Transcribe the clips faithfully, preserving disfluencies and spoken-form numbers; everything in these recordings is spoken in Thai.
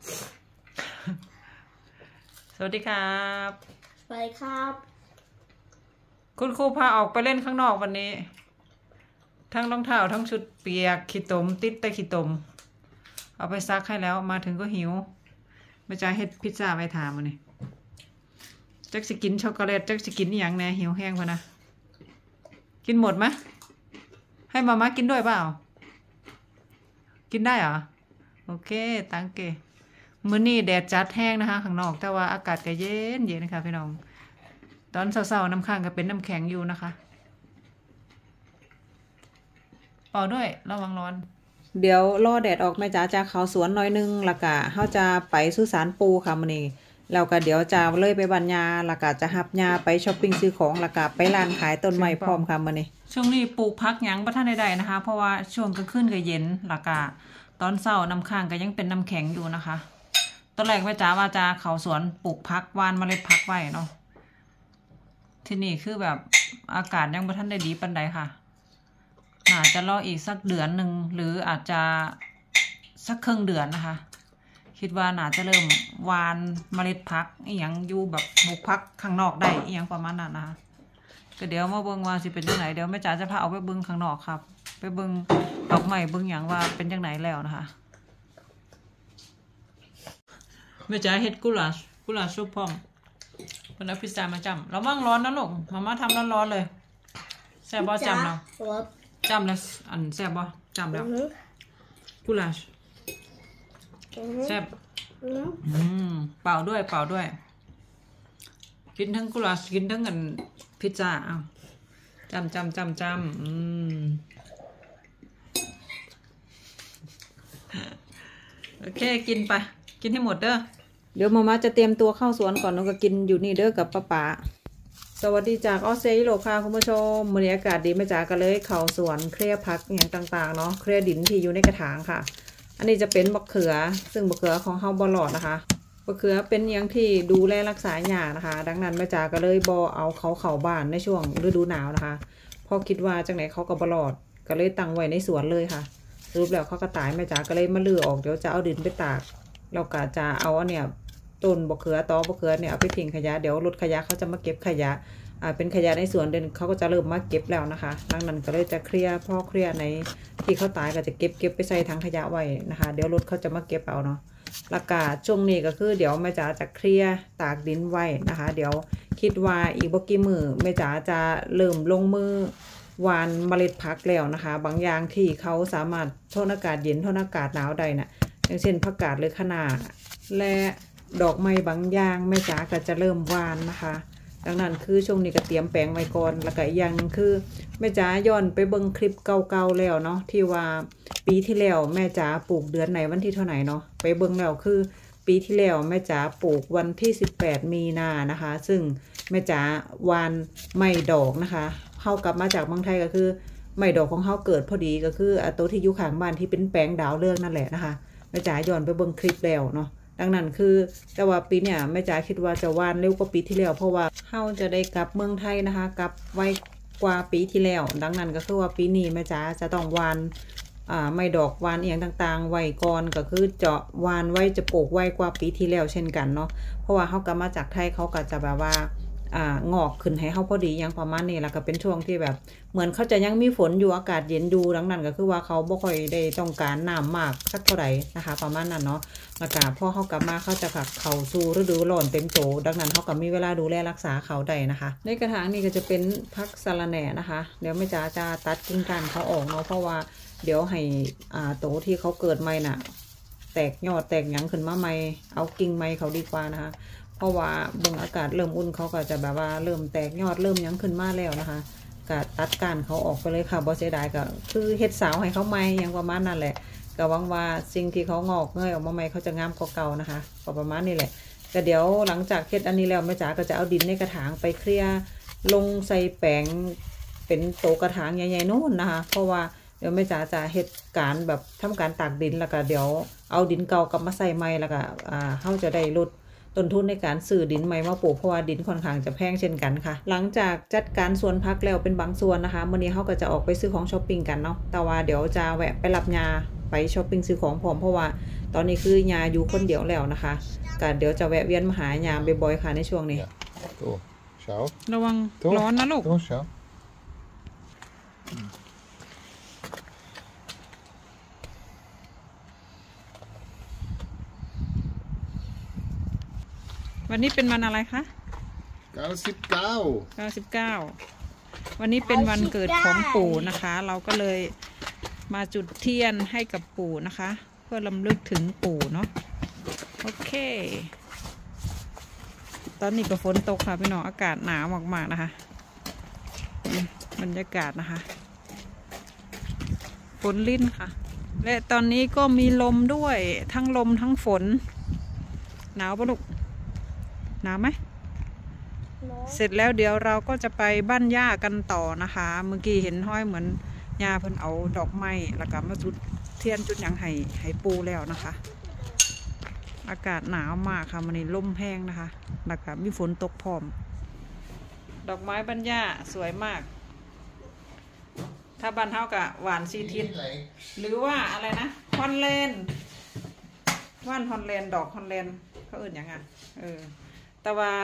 สวัสดีครับสวัสดีครับคุณครูพาออกไปเล่นข้างนอกวันนี้ทั้งรองเท้าทั้งชุดเปียกขี้ตมติดแต่ขี้ตมเอาไปซักให้แล้วมาถึงก็หิวไม่จ่ายเฮ็ดพิซซ่าไปถามมันนี่จักสิกินช็อกโกแลตจักสิกินอย่างแน่หิวแห้งพอนะกินหมดไหมให้มาม่ากินด้วยเปล่ากินได้เหรอโอเคตังเกมื้อนี้แดดจัดแห้งนะคะข้างนอกแต่ว่าอากาศก็เย็นเย็นนะคะพี่น้องตอนเช้าๆน้ำข้างก็เป็นน้ำแข็งอยู่นะคะเป่าด้วยระวังร้อนเดี๋ยวรอแดดออกแม่จ๋าจะเข้าสวนหน่อยนึงแล้วก็เฮาจะไปสุสานปูค่ะมื้อนี้แล้วก็เดี๋ยวจะเลยไปบรรยาแล้วก็จะหับยาไปช้อปปิ้งซื้อของแล้วก็ไปร้านขายต้นไม้พร้อมค่ะมื้อนี้ช่วงนี้ปลูกพักหยังบ่ทันได้นะคะเพราะว่าช่วงกลางคืนก็เย็นแล้วก็ตอนเช้าน้ำข้างก็ยังเป็นน้ำแข็งอยู่นะคะตอนแรกแม่จ๋าว่าจะเข้าสวนปลูกพักหว่านเมล็ดพักไว้เนาะที่นี่คือแบบอากาศยังบ่ทันได้ดีปานใดค่ะอาจจะรออีกสักเดือนหนึ่งหรืออาจจะสักครึ่งเดือนนะคะคิดว่าน่าจะเริ่มหว่านเมล็ดพักอีหยังอยู่แบบปลูกพักข้างนอกได้อีหยังประมาณนั้นนะคะก็เดี๋ยวมาเบิ่งว่าสิเป็นจังไหนเดี๋ยวแม่จ๋าจะพาเอาไปเบิ่งข้างนอกครับไปเบิ่งดอกไม้เบิ่งหยังว่าเป็นจังไหนแล้วนะคะแม่จ๋าเฮ็ดกุหลาบกุหลาบซุปพร้อมเป็นเอาพิซซ่ามาจำระวังร้อนนะลูกมาม่าทำร้อนๆเลยแซ่บบ่จำแล้วจำแล้วอันแซ่บบ่จำแล้วกุหลาบแซ่บอืมเปล่าด้วยเปล่าด้วยกินทั้งกุหลาบกินทั้งอันพิซซ่าเอาจำจำจำจำอืมโอเคกินไปกินให้หมดเด้อเดี๋ยวมาม่าจะเตรียมตัวเข้าสวนก่อนแล้วก็กินอยู่นี่เด้อกับป้าป๋าสวัสดีจากออสเตรเลียค่ะคุณผู้ชมมื้อนี้อากาศดีแม่จ๋าก็เลยเข้าสวนเคลียร์ผักอย่างต่างๆเนาะเคลียร์ดินที่อยู่ในกระถางค่ะอันนี้จะเป็นมะเขือซึ่งมะเขือของเฮาบ่หลอดนะคะมะเขือเป็นอย่างที่ดูแลรักษาหญ้านะคะดังนั้นแม่จ๋าก็เลยบ่เอาเขาเข้าบ้านในช่วงฤดูหนาวนะคะพอคิดว่าจังไหนเขาก็บ่หลอดก็เลยตั้งไว้ในสวนเลยค่ะสรุปแล้วเขาก็ตายแม่จ๋าก็เลยมาลื้อออกเดี๋ยวจะเอาดินไปตากแล้วก็จะเอาอันเนี้ยต้นมะเขือตอมะเขือเนี่ยเอาไปทิ้งขยะเดี๋ยวรถขยะเขาจะมาเก็บขยะอ่าเป็นขยะในสวนเดินเขาก็จะเริ่มมาเก็บแล้วนะคะดังนั้นก็เลยจะเคลียร์พ่อเคลียร์ในที่เขาตายก็จะเก็บเก็บไปใส่ถังขยะไว้นะคะเดี๋ยวรถเขาจะมาเก็บเอาเนาะอากาศช่วงนี้ก็คือเดี๋ยวแม่จ๋าจะเคลียร์ตากดินไว้นะคะเดี๋ยวคิดว่าอีกบ่กี่มือแม่จ๋าจะเริ่มลงมือหว่านเมล็ดผักแล้วนะคะบางอย่างที่เขาสามารถทนอากาศเย็นทนอากาศหนาวได้นะอย่างเช่นผักกาดหรือคะน้าและดอกไม้บางอย่างแม่จ๋าก็จะเริ่มหว่านนะคะดังนั้นคือช่วงนี้ก็เตรียมแปลงไว้ก่อนแล้วก็อีกอย่างคือแม่จ๋าย้อนไปเบิ่งคลิปเก่าๆแล้วเนาะที่ว่าปีที่แล้วแม่จ๋าปลูกเดือนไหนวันที่เท่าไหร่เนาะไปเบิ่งแล้วคือปีที่แล้วแม่จ๋าปลูกวันที่สิบแปดมีนานะคะซึ่งแม่จ๋าวานไม่ดอกนะคะเข้ากลับมาจากเมืองไทยก็คือไม่ดอกของเขาเกิดพอดีก็คืออันตัวที่อยู่ข้างบ้านที่เป็นแปลงดาวเรืองนั่นแหละนะคะแม่จ๋าย้อนไปเบิ่งคลิปแล้วเนาะดังนั้นคือแต่ว่าปีเนี่ยแม่จ๋าคิดว่าจะวานเร็วกว่าปีที่แล้วเพราะว่าเฮาจะได้กลับเมืองไทยนะคะกลับไวกว่าปีที่แล้วดังนั้นก็คือว่าปีนี้แม่จ๋าจะต้องวานอ่าไม่ดอกวานเอียงต่างๆไว้ก่อนก็คือเจาะวานไว้จะปลูกไวกว่าปีที่แล้วเช่นกันเนาะเพราะว่าเฮากลับมาจากไทยเขาก็จะแบบว่าอ่างอกขึ้นให้เฮาพอดีอย่างประมาณนี้แล้วก็เป็นช่วงที่แบบเหมือนเขาจะยังมีฝนอยู่อากาศเย็นอยู่ดังนั้นก็คือว่าเขาบ่ค่อยได้ต้องการน้ำมากสักเท่าไหร่นะคะประมาณนั้นเนาะอากาศพอเขากลับมาเขาจะผักเขาสู่ฤดูร้อนเต็มโตดังนั้นเขาก็มีเวลาดูแลรักษาเขาได้นะคะในกระถางนี้ก็จะเป็นผักสะระแหน่นะคะเดี๋ยวแม่จ๋าจะตัดกิ่งก้านเขาออกเนาะเพราะว่าเดี๋ยวให้อ่าโตที่เขาเกิดใหม่น่ะแตกยอดแตกหยังขึ้นมาใหม่เอากิ่งใหม่เขาดีกว่านะคะเพราะว่าเบิ่งอากาศเริ่มอุ่นเขาก็จะแบบว่าเริ่มแตกยอดเริ่มยังขึ้นมาแล้วนะคะก็ตัดก้านเขาออกไปเลยค่ะบ่เสียดายก็คือเฮ็ดสาวให้เขาใหม่อย่างประมาณนั้นแหละก็หวังว่าสิ่งที่เขางอกเงยออกมาใหม่เขาจะงามกว่าเก่านะคะก็ประมาณนี้แหละก็เดี๋ยวหลังจากเฮ็ดอันนี้แล้วแม่จ๋าก็จะเอาดินในกระถางไปเคลียร์ลงใส่แปลงเป็นโตกระถางใหญ่ๆโน่นนะคะเพราะว่าเดี๋ยวแม่จ๋าจะเฮ็ดการแบบทำการตากดินแล้วก็เดี๋ยวเอาดินเก่ากลับมาใส่ใหม่แล้วก็อ่าเขาจะได้ลดต้นทุนในการซื้อดินใหม่มาปลูกเพราะว่าดินค่อนข้างจะแพงเช่นกันค่ะหลังจากจัดการสวนพักแล้วเป็นบางส่วนนะคะมื้อนี้เขาก็จะออกไปซื้อของช้อปปิ้งกันเนาะแต่ว่าเดี๋ยวจะแวะไปรับยาไปช้อปปิ้งซื้อของพร้อมเพราะว่าตอนนี้คือยาอยู่คนเดียวแล้วนะคะก็เดี๋ยวจะแวะเวียนมาหายาบ่อยๆค่ะในช่วงนี้ระวังร้อนนะลูกวันนี้เป็นวันอะไรคะเก้าสิบเก้าเก้าสิบเก้าวันนี้เป็นวันเกิดของปู่นะคะเราก็เลยมาจุดเทียนให้กับปู่นะคะเพื่อรำลึกถึงปู่เนาะโอเคตอนนี้ก็ฝนตกค่ะพี่น้องอากาศหนาวมากๆนะคะบรรยากาศนะคะฝนลิ่นค่ะและตอนนี้ก็มีลมด้วยทั้งลมทั้งฝนหนาวปะลูกหนาวไหมเสร็จแล้วเดี๋ยวเราก็จะไปบ้านย่ากันต่อนะคะเมื่อกี้เห็นห้อยเหมือนย่าเพิ่นเอาดอกไม้แล้วก็มาจุดเทียนจุดหยังให้ให้ปูแล้วนะคะอากาศหนาวมากค่ะมันนี่ลมแห้งนะคะแล้วก็มีฝนตกพร้อมดอกไม้บ้านย่าสวยมากถ้าบ้านเฮากะหวานซีทินหรือว่าอะไรนะฮอนแลนด์ว่านฮอนแลนด์ดอกฮอนแลนด์เขาอื่นยังไงเออแต่ว่า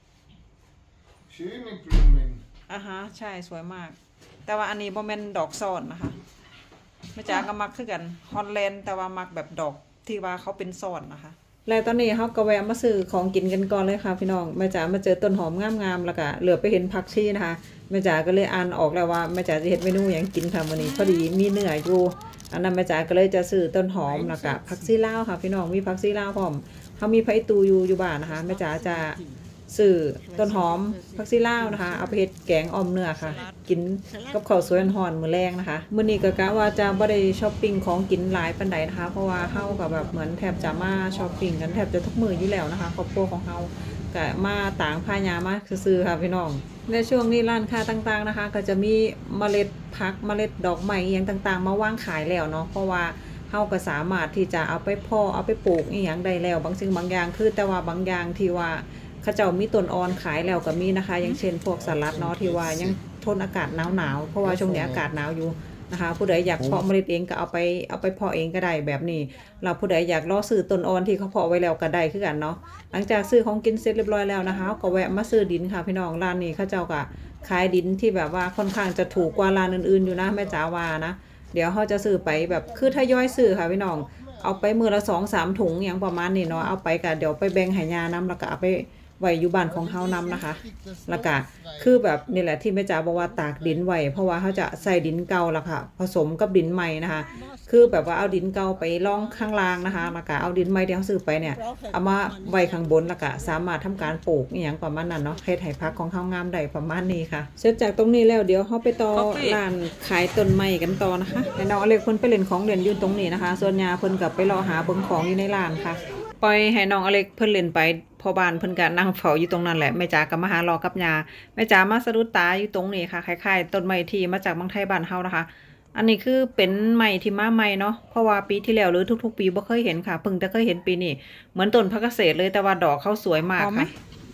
อ่าฮะใช่สวยมากแต่ว่าอันนี้โมเมนดอกซ่อนนะคะไม่จ้าก็มักคือกันฮอนแลนด์แต่ว่ามักแบบดอกที่ว่าเขาเป็นซ่อนนะคะแล้วตอนนี้เขาก็แวะมาซื้อของกินกันก่อนเลยค่ะพี่น้องแม่จ๋ามาเจอต้นหอมงามๆแล้วก็เหลือไปเห็นผักชีนะคะแม่จ๋าก็เลยอ่านออกแล้วว่าแม่จ๋าจะเห็นเมนูอย่างกินค่ะวันนี้พอดีมีเนื้ออยู่อันนั้นแม่จ๋าก็เลยจะซื้อต้นหอมแล้วก็ผักชีลาวค่ะพี่น้องมีผักชีลาวพร้อมเขามีไผ่ตูอยู่อยู่บ้านนะคะแม่จ๋าจะซื้อต้นหอมผักชีลาวนะคะเอาไปเฮ็ดแกงออมเนื้อค่ะกินกับข้าวสวยห่อนมื้อแรงนะคะมื้อนี้ก็กะว่าจะบ่ได้ช้อปปิ้งของกินหลายปานใดนะคะเพราะว่าเฮาก็แบบเหมือนแทบจะมาช้อปปิ้งกันแทบจะทุกมื้ออยู่แล้วนะคะครอบครัวของเฮาก็มาต่างพายามาซื้อๆค่ะพี่น้องในช่วงนี้ร้านค้าต่างๆนะคะก็จะมีเมล็ดผักเมล็ดดอกไม้อีหยังต่างๆมาวางขายแล้วเนาะเพราะว่าเฮาก็สามารถที่จะเอาไปเพาะเอาไปปลูกอีหยังได้แล้วบางสิ่งบางอย่างคือแต่ว่าบางอย่างที่ว่าเขาเจ้ามีต้นอ่อนขายแล้วก็มีนะคะอย่างเช่นพวกสลัดเนาะที่ว่ายังทนอากาศหนาวๆเพราะว่าช่วงนี้อากาศหนาวอยู่นะคะผู้ใดอยากเพาะเมล็ดเองก็เอาไปเอาไปเพาะเองก็ได้แบบนี้เราผู้ใดอยากรอซื้อต้นอ่อนที่เขาเพาะไว้แล้วก็ได้คือกันเนาะหลังจากซื้อของกินเสร็จเรียบร้อยแล้วนะคะก็แวะมาซื้อดินค่ะพี่น้องร้านนี้เขาเจ้าก็ขายดินที่แบบว่าค่อนข้างจะถูกกว่าร้านอื่นๆอยู่นะแม่จ๋าว่านะเดี๋ยวเขาจะซื้อไปแบบคือถ้าย่อยซื้อค่ะพี่น้องเอาไปมือละสองสามถุงอย่างประมาณนี้เนาะเอาไปก็เดี๋ยวไปแบ่งให้ยาน้ำแล้วก็เอาไปไว้อยู่บ้านของเฮานำนะคะแล้วก็คือแบบนี่แหละที่แม่จ๋าบอกว่าตากดินไว้เพราะว่าเขาจะใส่ดินเก่าแล้วค่ะผสมกับดินใหม่นะคะคือแบบว่าเอาดินเก่าไปร่องข้างล่างนะคะแล้วก็เอาดินใหม่ที่เขาซื้อไปเนี่ยเอามาไว้ข้างบนแล้วก็สามารถทำการปลูกอย่างประมาณนั้นเนาะเฮ็ดให้พักของเฮางามได้ประมาณนี้ค่ะเสร็จจากตรงนี้แล้วเดี๋ยวเขาไปต่อร้านขายต้นไม้กันต่อนะคะให้น้องอเล็กเพิ่นไปเล่นของเล่นอยู่ตรงนี้นะคะส่วนยาเพิ่นกับไปรอหาเบิ่งของอยู่ในร้านค่ะปล่อยให้น้องอเล็กเพิ่นเล่นไปพอบ้านเพิ่นก็นั่งเฝ้าอยู่ตรงนั้นแหละแม่จ๋าก็มาหารอกับยาแม่จ๋ามาสะดุดตาอยู่ตรงนี้ค่ะคล้ายๆต้นไม้ที่มาจากเมืองไทยบ้านเฮานะคะอันนี้คือเป็นไม้ที่มาใหม่เนาะเพราะว่าปีที่แล้วหรือทุกๆปีบ่เคยเห็นค่ะเพิ่งจะเคยเห็นปีนี้เหมือนต้นพักเกษตรเลยแต่ว่าดอกเขาสวยมากค่ะ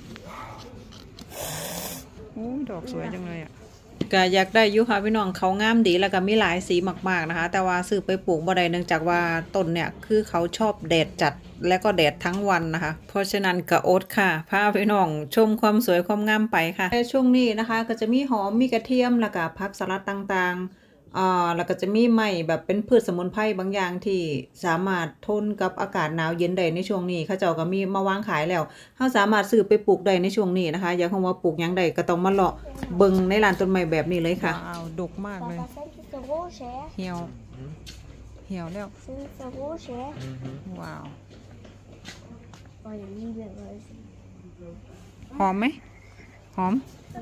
โอ้ดอกสวยจังเลยอ่ะก็อยากได้อยู่ค่ะพี่น้องเขางามดีแล้วก็มีหลายสีมากๆนะคะแต่ว่าซื้อไปปลูกบ่ได้เนื่องจากว่าต้นเนี่ยคือเขาชอบแดดจัดและก็แดดทั้งวันนะคะเพราะฉะนั้นก็อดค่ะพาพี่น้องชมความสวยความงามไปค่ะในช่วงนี้นะคะก็จะมีหอมมีกระเทียมแล้วก็ผักสลัดต่างๆอ่าแล้วก็จะมีไม้แบบเป็นพืชสมุนไพรบางอย่างที่สามารถทนกับอากาศหนาวเย็นได้ในช่วงนี้เขาเจ้าก็มีมาวางขายแล้วเราสามารถซื้อไปปลูกได้ในช่วงนี้นะคะอยากคงว่าปลูกยังได้ก็ต้องมาเลาะเบิ่งในร้านต้นไม้แบบนี้เลยค่ะว้าวดกมากเลยเหี่ยวเหี่ยวแล้วว้าวหอมไหมหอม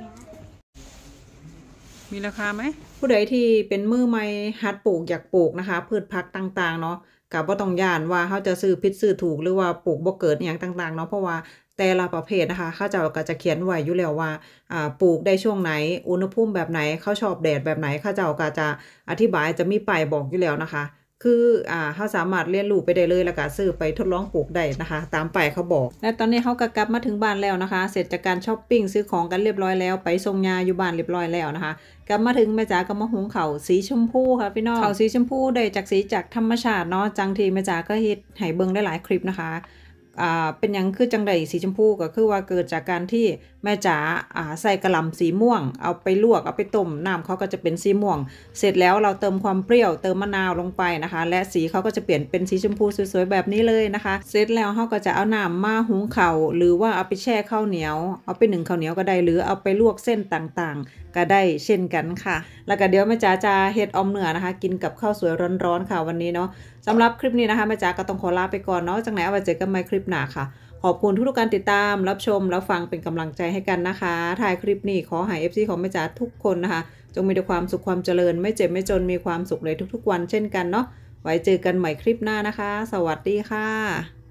มีราคาไหมผู้ใดที่เป็นมือใหม่หัดปลูกอยากปลูกนะคะพืชผักต่างๆเนาะกับว่าต้องย่านว่าเขาจะซื้อผิดซื้อถูกหรือว่าปลูกบ่เกิดอย่างต่างๆเนาะเพราะว่าแต่ละประเภทนะคะเขาจะก็จะเขียนไว้อยู่แล้วว่าอ่าปลูกได้ช่วงไหนอุณหภูมิแบบไหนเขาชอบแดดแบบไหนเขาเจ้าก็จะอธิบายจะมีป้ายบอกอยู่แล้วนะคะคืออ่าเขาสามารถเรียนรู้ไปได้เลยแล้วก็ซื้อไปทดลองปลูกได้นะคะตามป้ายเขาบอกและตอนนี้เขาก็กลับมาถึงบ้านแล้วนะคะเสร็จจากการช้อปปิ้งซื้อของกันเรียบร้อยแล้วไปส่งยาอยู่บ้านเรียบร้อยแล้วนะคะกลับมาถึงแม่จ๋าก็มาหุงข้าวสีชมพูค่ะพี่น้องข้าวสีชมพูได้จากสีจากธรรมชาติเนาะจังทีแม่จ๋าก็เฮ็ดให้เบิ่งได้หลายคลิปนะคะอ่าเป็นหยังคือจังไดสีชมพูก็คือว่าเกิดจากการที่แม่จ๋าอ่าใส่กระหล่ำสีม่วงเอาไปลวกเอาไปต้มน้ำเขาก็จะเป็นสีม่วงเสร็จแล้วเราเติมความเปรี้ยวเติมมะนาวลงไปนะคะและสีเขาก็จะเปลี่ยนเป็นสีชมพูสวยๆแบบนี้เลยนะคะเสร็จแล้วเขาก็จะเอาน้ำมาหุงข้าวหรือว่าเอาไปแช่ข้าวเหนียวเอาไปนึ่งข้าวเหนียวก็ได้หรือเอาไปลวกเส้นต่างๆก็ได้เช่นกันค่ะแล้วก็เดี๋ยวแม่จ๋าจะเฮ็ดออมเนื้อนะคะกินกับข้าวสวยร้อนๆค่ะวันนี้เนาะสำหรับคลิปนี้นะคะแม่จ๋าก็ต้องขอลาไปก่อนเนาะจากไหนเอาไว้เจอกันใหม่คลิปหน้าค่ะขอบคุณทุกๆการติดตามรับชมแล้วฟังเป็นกำลังใจให้กันนะคะถ่ายคลิปนี้ขอให้ เอฟ ซี ของแม่จ๋าทุกคนนะคะจงมีแต่ความสุขความเจริญไม่เจ็บไม่จนมีความสุขในทุกๆวันเช่นกันเนาะไว้เจอกันใหม่คลิปหน้านะคะสวัสดีค่ะ